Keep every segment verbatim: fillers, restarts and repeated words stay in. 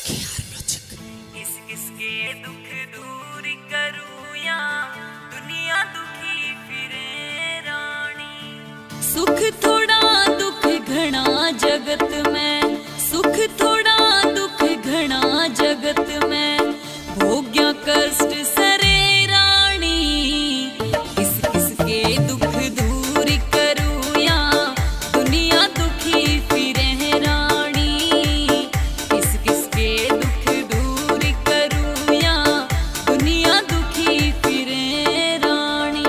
किस किसके दुख दूर करूं या दुनिया दुखी फिरे रानी। सुख थोड़ा दुख घना जगत में, सुख थोड़ा दुख घना जगत में, भोग्या कष्ट सरे रानी। किस किसके दुख दूर करूं या दुनिया दुखी फिरे रानी। किस किसके दुख दूर करूं या दुनिया दुखी फिरे रानी।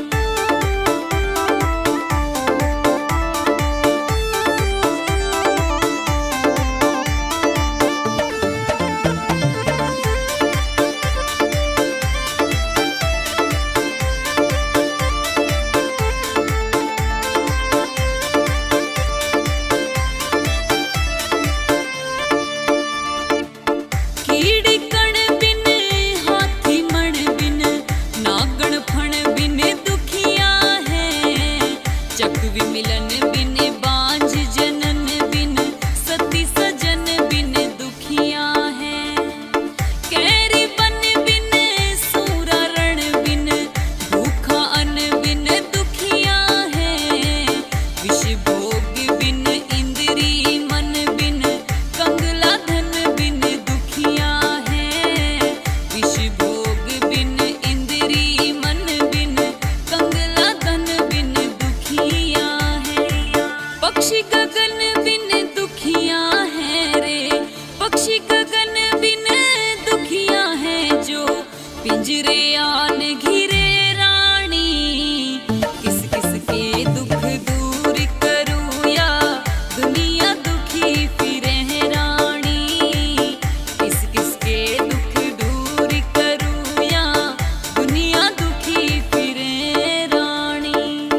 कीड़ी कण बिन हाथी मण बिन नागण फण बिन दुखिया है। चकवी मिलन बिन बांझ जनन बिन सती सजन बिन दुखिया है। कैरी बन बिन सूरा रण बिन भूखा अन बिन दुखिया है। विष भोग बिन इंद्री मन बिन कंगला धन बिन दुखिया है। विष भोग बिन इंद्री मन बिन कंगला धन बिन दुखिया है। पक्षी गगन बिन दुखिया है रे, पक्षी गगन बिन दुखिया है। जो पिंजरे आन घिरे रानी। किस किस के दुख दूर करूं या दुनिया दुखी फिरे रानी। किस किस के दुख दूर करूं या दुनिया दुखी फिरे रानी।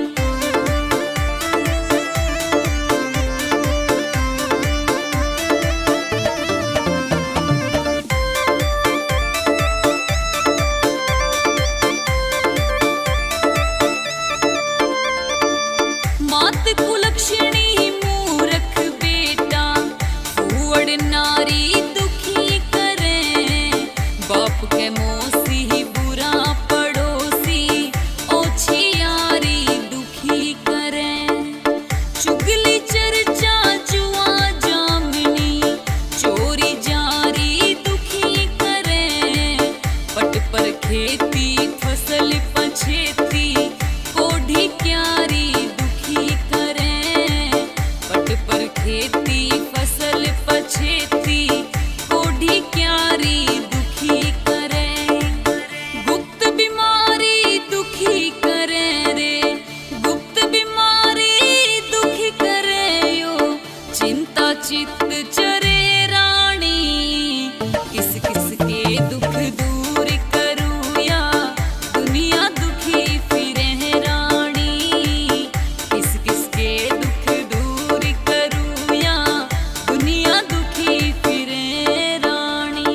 मात कुलक्षणी मूरख बेटा, फूअड़ नारी दुखी करे। बाप के मोसी बुरा पड़ोसी, ओछी यारी दुखी करे। चुगली चर्चा जुआ जामनी, चोरी जारी दुखी करे। पट पर खेती फसल पछेती, कोढ़ी क्यारी दुखी करे। पट पर खेती फसल पछेती, कोढ़ी क्यारी दुखी करे। गुप्त बीमारी दुखी करे रे, गुप्त बीमारी दुखी करे। यो चिंता चित्त चरे रानी। किस किस के दुख दूर करूं या दुनिया दुखी फिरे रानी। किस किस के दुख दूर करूं या दुनिया दुखी फिरे रानी।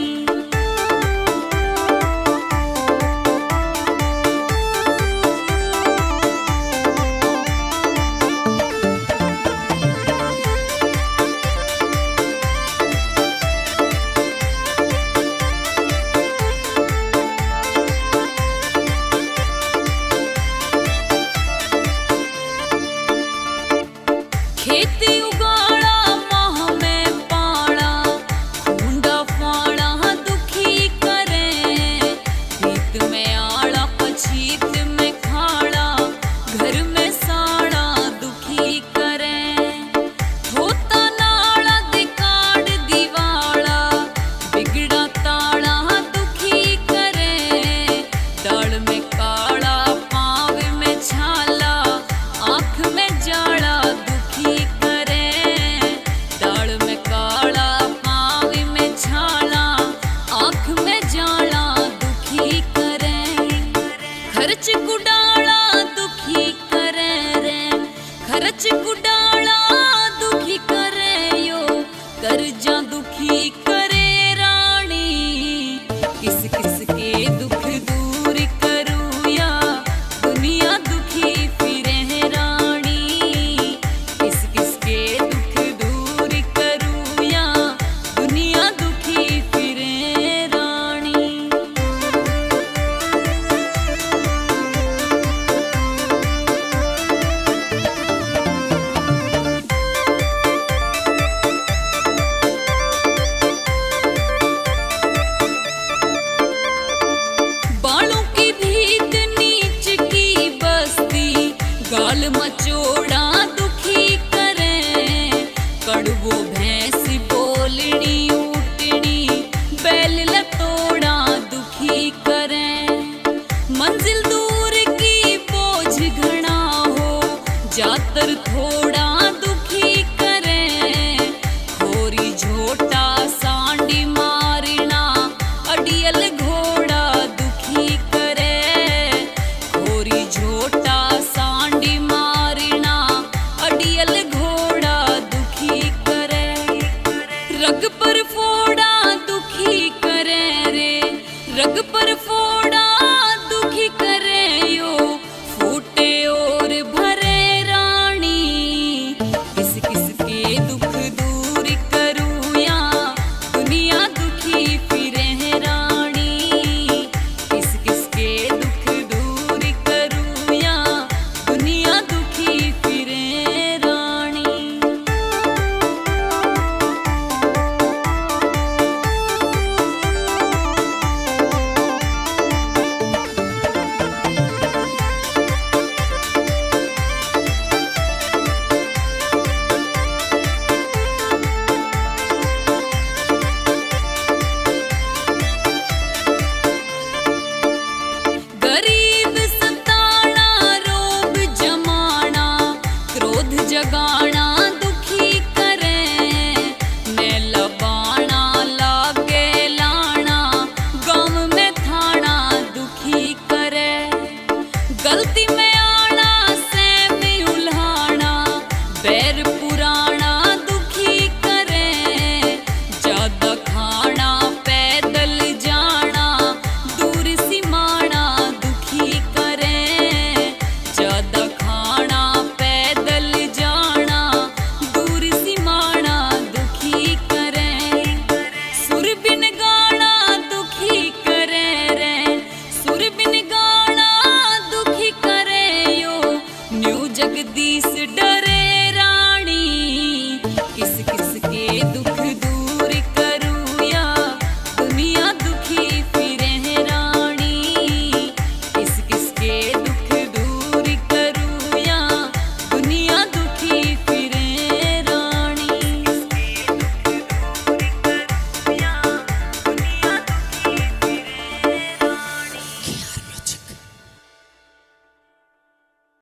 कड़वो भैंस बोलनी